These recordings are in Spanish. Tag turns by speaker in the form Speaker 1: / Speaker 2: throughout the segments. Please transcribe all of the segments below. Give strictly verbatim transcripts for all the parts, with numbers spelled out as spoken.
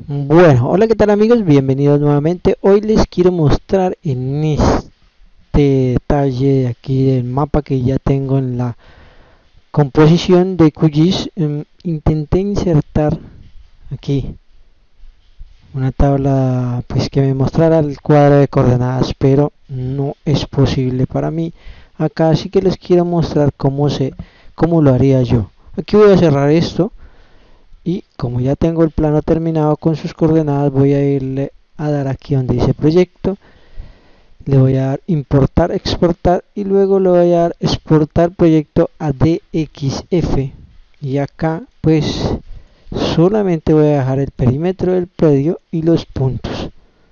Speaker 1: Bueno, hola, ¿qué tal amigos? Bienvenidos nuevamente. Hoy les quiero mostrar en este detalle de aquí del mapa que ya tengo en la composición de Q G I S. eh, intenté insertar aquí una tabla pues que me mostrara el cuadro de coordenadas, pero no es posible para mí acá, así que les quiero mostrar cómo se cómo lo haría yo. Aquí voy a cerrar esto. Y como ya tengo el plano terminado con sus coordenadas, voy a irle a dar aquí donde dice proyecto, le voy a dar importar, exportar y luego le voy a dar exportar proyecto a D X F. Y acá pues solamente voy a dejar el perímetro del predio y los puntos.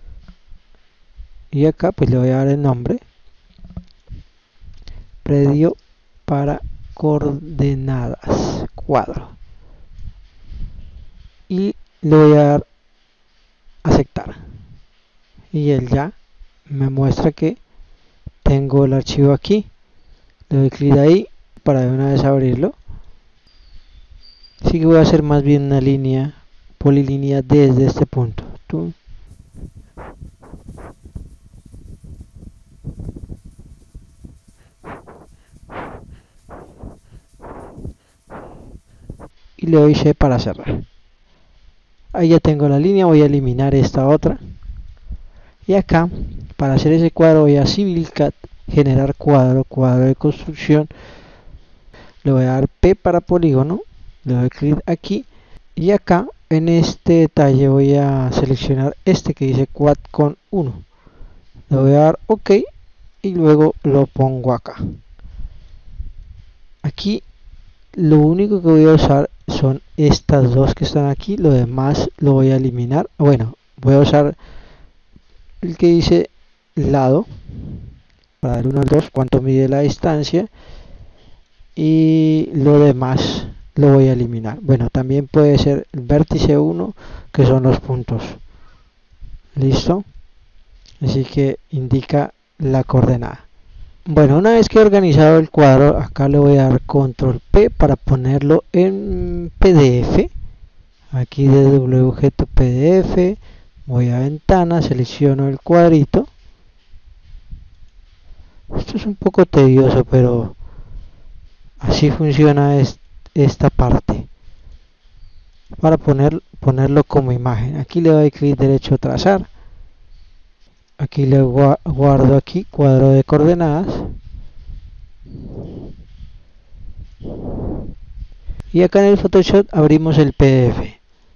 Speaker 1: Y acá pues le voy a dar el nombre, predio para coordenadas, cuadro. Y le voy a dar aceptar y él ya me muestra que tengo el archivo aquí. Le doy clic ahí para de una vez abrirlo. Así que voy a hacer más bien una línea polilínea desde este punto. Tú. Y le doy C para cerrar. Ahí ya tengo la línea, voy a eliminar esta otra. Y acá, para hacer ese cuadro, voy a CivilCAD, generar cuadro, cuadro de construcción. Le voy a dar P para polígono, le doy clic aquí. Y acá, en este detalle, voy a seleccionar este que dice Quad con uno. Le voy a dar OK y luego lo pongo acá. Aquí, lo único que voy a usar son estas dos que están aquí, lo demás lo voy a eliminar. Bueno, voy a usar el que dice lado para dar uno al dos, cuánto mide la distancia, y lo demás lo voy a eliminar. Bueno, también puede ser el vértice uno, que son los puntos. Listo, así que indica la coordenada. Bueno, una vez que he organizado el cuadro, acá le voy a dar control P para ponerlo en P D F. Aquí desde W objeto P D F, voy a ventana, selecciono el cuadrito. Esto es un poco tedioso, pero así funciona es, esta parte. Para poner, ponerlo como imagen. Aquí le doy clic derecho trazar. Aquí le guardo aquí cuadro de coordenadas. Y acá en el Photoshop abrimos el P D F.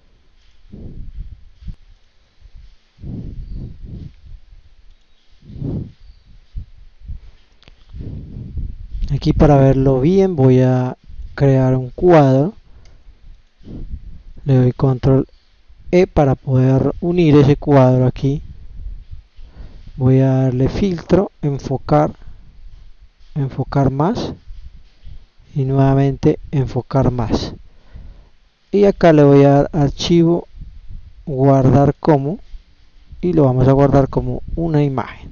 Speaker 1: Aquí para verlo bien voy a crear un cuadro. Le doy control E para poder unir ese cuadro aquí. Voy a darle filtro, enfocar, enfocar más y nuevamente enfocar más. Y acá le voy a dar archivo, guardar como, y lo vamos a guardar como una imagen.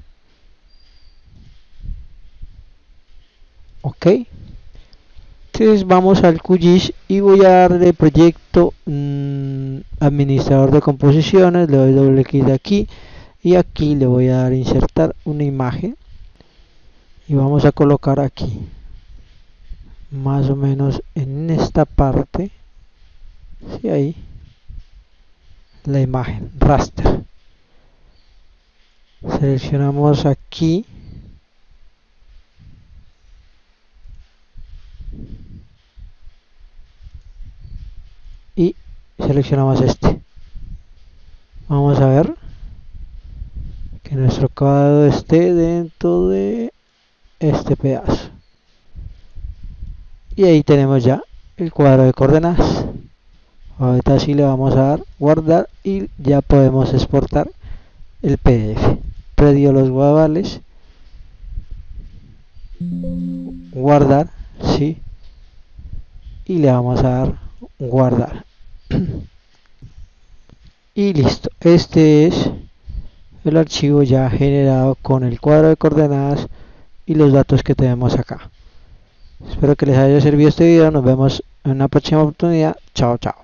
Speaker 1: Ok, entonces vamos al Q G I S y voy a darle proyecto mmm, administrador de composiciones, le doy doble clic aquí y aquí le voy a dar insertar una imagen y vamos a colocar aquí más o menos en esta parte, sí, ahí la imagen raster. Seleccionamos aquí y seleccionamos este. Vamos a ver que nuestro cuadro esté dentro de este pedazo. Y ahí tenemos ya el cuadro de coordenadas. Ahorita sí le vamos a dar guardar y ya podemos exportar el P D F. Predio Los Guadales, guardar, sí, y le vamos a dar guardar. Y listo, este es el archivo ya generado con el cuadro de coordenadas y los datos que tenemos acá. Espero que les haya servido este video, nos vemos en una próxima oportunidad. Chao, chao.